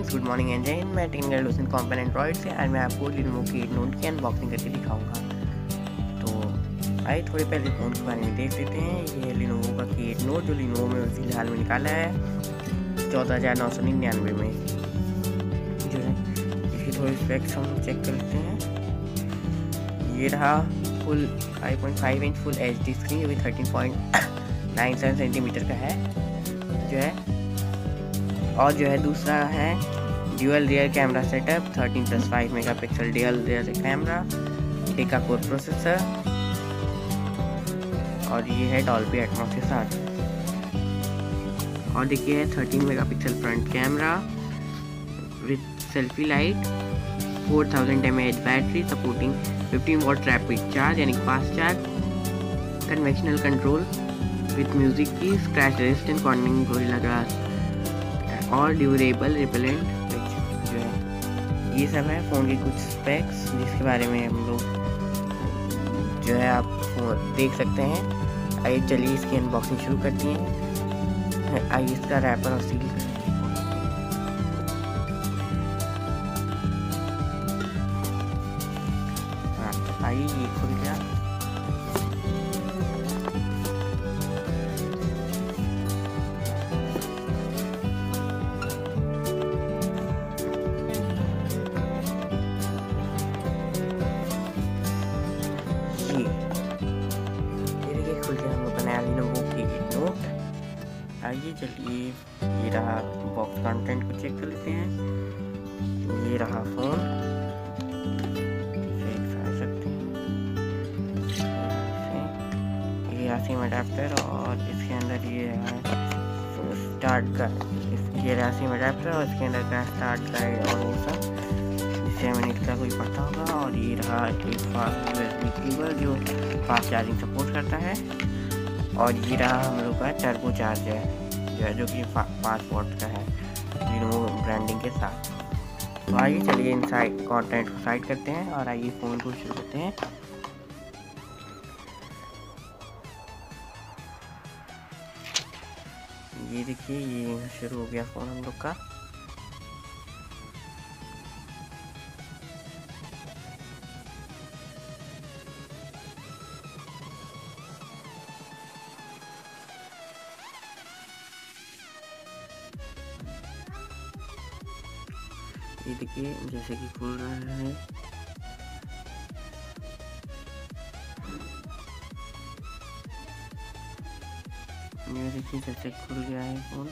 Friends, good morning and जय हिंद। मैं technical डोसेंट कॉम्पन Android से आज मैं आपको Lenovo की नोट की अनबॉक्सिंग करके दिखाऊंगा। तो आइए थोड़े पहले फ़ोन के बारे में देख लेते हैं। ये है Lenovo का की नोट जो Lenovo में फिलहाल में निकाला है 14,999 में जो है। इसकी थोड़ी स्पेक्स हम चेक कर लेते हैं। ये रहा full 5.5 inch full HD screen जो कि 13.97 सेंटीमीटर का है जो है। और जो है दूसरा है dual rear camera setup 13+5 megapixel dual rear camera, deca core processor और ये है डॉल्बी एटमॉस के साथ। और देखिए 13 megapixel front camera with selfie light, 4000 mAh battery supporting 15 watt rapid charge यानी fast charge, conventional control with music key, scratch resistant Corning Gorilla glass और durable repellent जो है। ये सब है फ़ोन के कुछ स्पेक्स जिसके बारे में हम लोग जो है आप देख सकते हैं। आइए चलिए इसकी अनबॉक्सिंग शुरू करती हैं। आइए इसका रैपर और सील करते हैं। हाँ आइए ये खुल गया। खुल के हम लोग बनाया Lenovo की नोट। आइए चलिए ये रहा बॉक्स कंटेंट को चेक कर लेते हैं। ये रहा फ़ोन, देख सकते हैं। ये रहा सिम अडेप्टर और इसके अंदर ये है स्टार्ट का, ये रहा सिम अडेप्टर और इसके अंदर का स्टार्ट गाइड और वो सब 6 मिनट का कोई पता होगा। और ये रहा एक फास्ट USB केबल जो फास्ट चार्जिंग सपोर्ट करता है। और ये रहा हम लोग का टर्बो चार्जर जो कि 5 वॉट का है Lenovo ब्रांडिंग के साथ। तो आइए चलिए इन साइड कंटेंट को साइड करते हैं और आइए फ़ोन को शुरू करते हैं। ये देखिए ये शुरू हो गया फ़ोन हम लोग का। ये देखिए जैसे कि खुल रहा है। ये देखिए जैसे खुल गया है फ़ोन।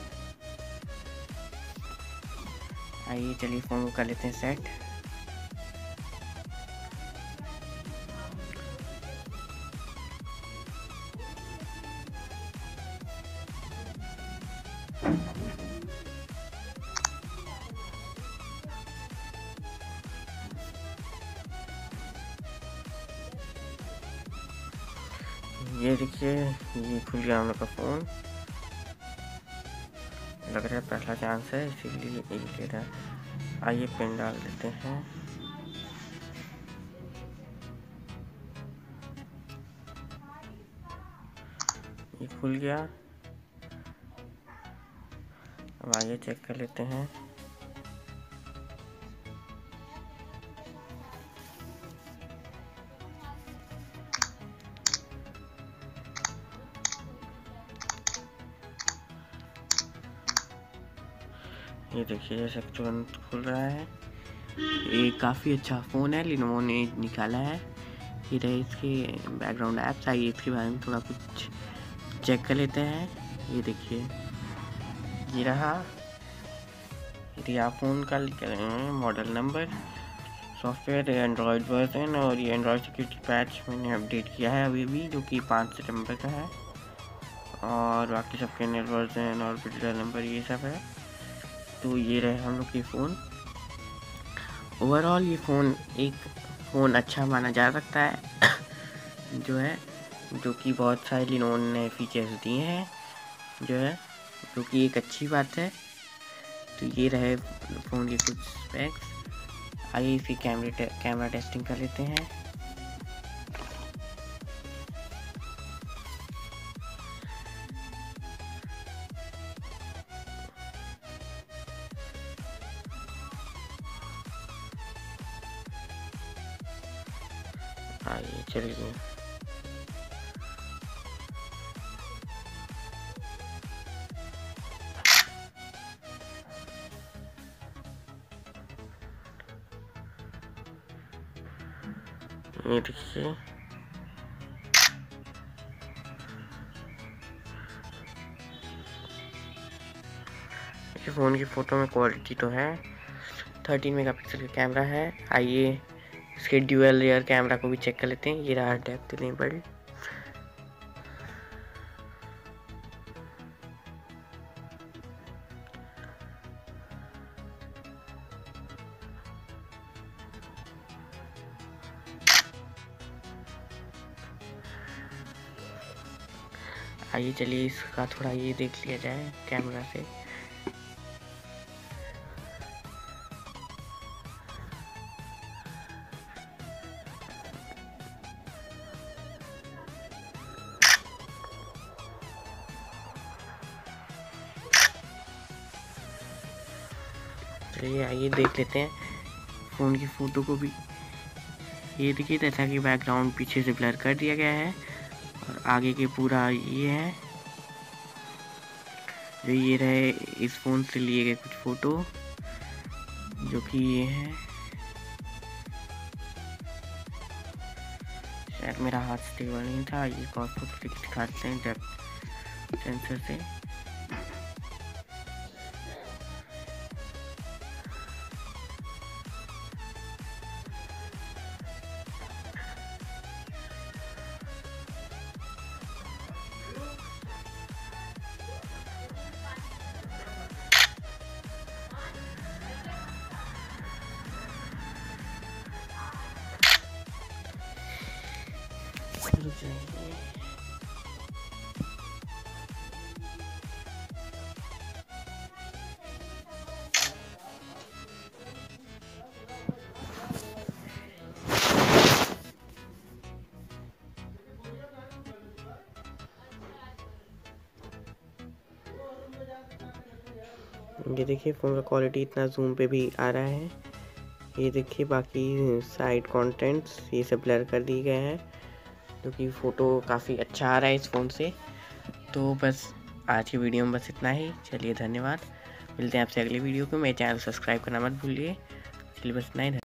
आइए चलिए फ़ोन को कर लेते हैं सेट। ये देखिए ये खुल गया हम लोग का फ़ोन। लग रहा है पहला चांस है इसीलिए ये ले रहा है। आइए पिन डाल देते हैं। ये खुल गया। अब आइए चेक कर लेते हैं। ये देखिए जैसे तुरंत खुल रहा है। ये काफ़ी अच्छा फ़ोन है Lenovo ने निकाला है। ये रहे इसके बैकग्राउंड ऐप्स। आइए इसके बारे में थोड़ा कुछ चेक कर लेते हैं। ये देखिए ये रहा फ़ोन का model number, software Android version और ये एंड्रॉयड सिक्योरिटी पैच मैंने अपडेट किया है अभी जो कि 5 सितंबर का है। और बाकी सब कर्नेल वर्जन और बिल्डर नंबर ये सब है। तो ये रहे हम लोग के फ़ोन। ओवरऑल ये फ़ोन अच्छा माना जा सकता है जो कि बहुत सारे Lenovo ने फीचर्स दिए हैं जो कि एक अच्छी बात है। तो ये रहे फ़ोन के कुछ स्पेक्स। आइए इसकी कैमरा टेस्टिंग कर लेते हैं। आइए चलिए। ये देखिए, फ़ोन की फ़ोटो में क्वालिटी तो है। 13 मेगापिक्सल का कैमरा है। आइए इसके ड्यूअल रियर कैमरा को भी चेक कर लेते हैं। ये रहा डेप्थ इनेबल्ड। आइए चलिए इसका थोड़ा ये देख लिया जाए कैमरा से। चलिए आइए देख लेते हैं फ़ोन की फ़ोटो को भी। ये देखिए, जैसा कि बैकग्राउंड पीछे से ब्लर कर दिया गया है और आगे के पूरा ये है। जो ये रहे इस फ़ोन से लिए गए कुछ फ़ोटो, जो कि ये है। शायद मेरा हाथ स्टेबल नहीं था। ये फोटो दिखाते हैं डेप्थ सेंसर से। रुक जाइए। ये देखिए फ़ोन का क्वालिटी इतना जूम पे भी आ रहा है। ये देखिए बाकी साइड कंटेंट्स ये सब ब्लर कर दिए गए हैं, जो कि फ़ोटो काफ़ी अच्छा आ रहा है इस फ़ोन से। तो बस आज की वीडियो में बस इतना ही। चलिए धन्यवाद, मिलते हैं आपसे अगली वीडियो को। मेरे चैनल सब्सक्राइब करना मत भूलिए। चलिए बस इतना ही।